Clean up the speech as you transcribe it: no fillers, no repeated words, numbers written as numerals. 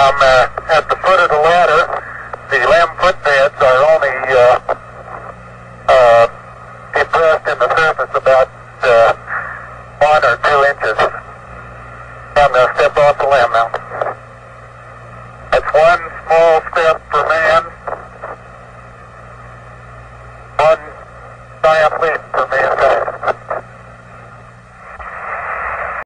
I'm at the foot of the ladder. The limb footbeds are only depressed in the surface about 1 or 2 inches. I'm going to step off the limb now. That's one small step for man, one giant leap